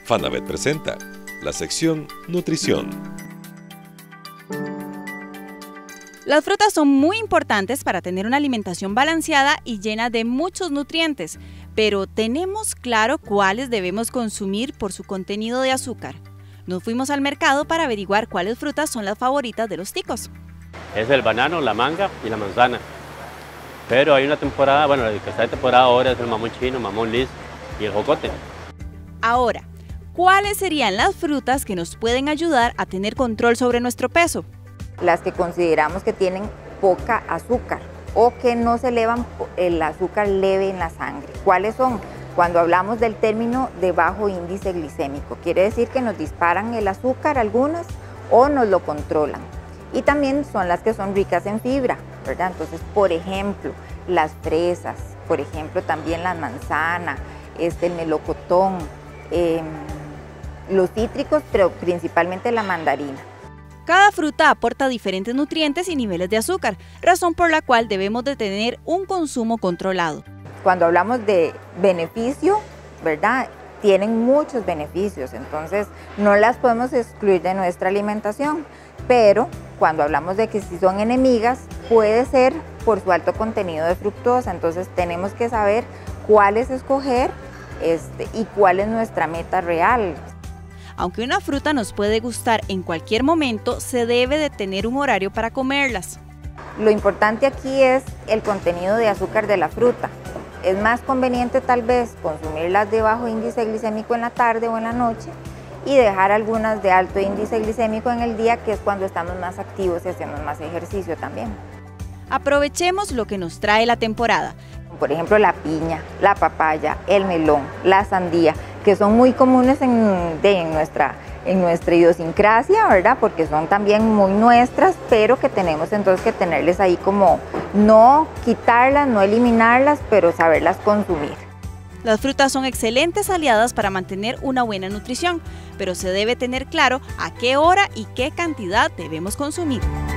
Fanavet presenta la sección Nutrición. Las frutas son muy importantes para tener una alimentación balanceada y llena de muchos nutrientes, pero ¿tenemos claro cuáles debemos consumir por su contenido de azúcar? Nos fuimos al mercado para averiguar cuáles frutas son las favoritas de los ticos. Es el banano, la manga y la manzana. Pero hay una temporada, bueno, el que está de temporada ahora es el mamón chino, mamón lis y el jocote. Ahora, ¿cuáles serían las frutas que nos pueden ayudar a tener control sobre nuestro peso? Las que consideramos que tienen poca azúcar o que no se elevan el azúcar leve en la sangre. ¿Cuáles son? Cuando hablamos del término de bajo índice glicémico, quiere decir que nos disparan el azúcar algunas o nos lo controlan. Y también son las que son ricas en fibra, ¿verdad? Entonces, por ejemplo, las fresas, por ejemplo, también la manzana, el melocotón, los cítricos, pero principalmente la mandarina. Cada fruta aporta diferentes nutrientes y niveles de azúcar, razón por la cual debemos de tener un consumo controlado. Cuando hablamos de beneficio, ¿verdad? Tienen muchos beneficios, entonces no las podemos excluir de nuestra alimentación, pero cuando hablamos de que si son enemigas, puede ser por su alto contenido de fructosa, entonces tenemos que saber cuáles escoger y cuál es nuestra meta real. Aunque una fruta nos puede gustar en cualquier momento, se debe de tener un horario para comerlas. Lo importante aquí es el contenido de azúcar de la fruta. Es más conveniente tal vez consumirlas de bajo índice glicémico en la tarde o en la noche y dejar algunas de alto índice glicémico en el día, que es cuando estamos más activos y hacemos más ejercicio también. Aprovechemos lo que nos trae la temporada. Por ejemplo, la piña, la papaya, el melón, la sandía, que son muy comunes en nuestra idiosincrasia, ¿verdad? Porque son también muy nuestras, pero que tenemos entonces que tenerles ahí como no quitarlas, no eliminarlas, pero saberlas consumir. Las frutas son excelentes aliadas para mantener una buena nutrición, pero se debe tener claro a qué hora y qué cantidad debemos consumir.